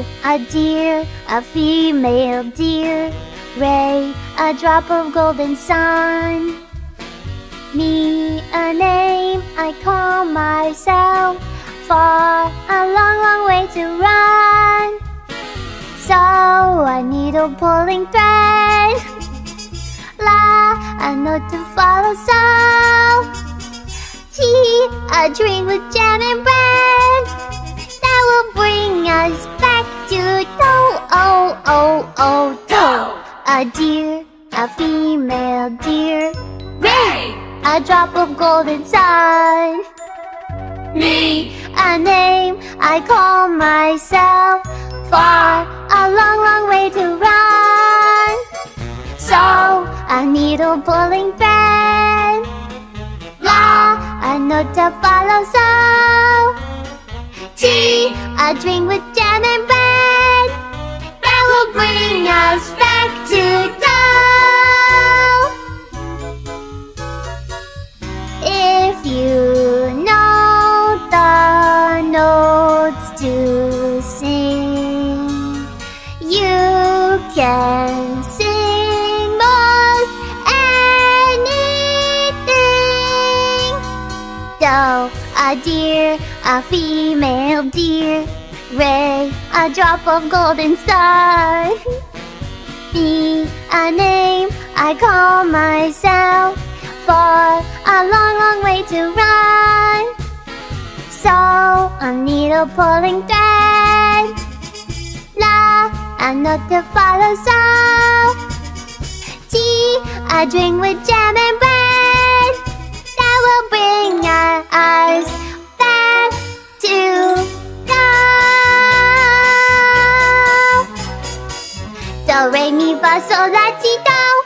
a deer, a female deer. Ray, a drop of golden sun. Me, a name I call myself. Far, a long, long way to run. So, a needle pulling thread. La, a note to follow. So, tea, a drink with jam and bread. That will bring us back to toe. Oh, oh, oh, toe. A deer, a female deer. Ray, A drop of golden sun. me, A name I call myself. Far, a long, long way to run. So, a needle pulling thread. La, a note to follow. So, tea, a drink with jam and bread. That will bring us back to toe. If you know the notes to sing, you can sing most anything. Doe, a deer, a female deer. Ray, a drop of golden sun. Me, a name I call myself. For a long, long way to run. So, a needle pulling thread. La, a note to follow. So, tea, a drink with jam and bread. That will bring us back to do. Do, re, mi, fa, sol, la, ti, do.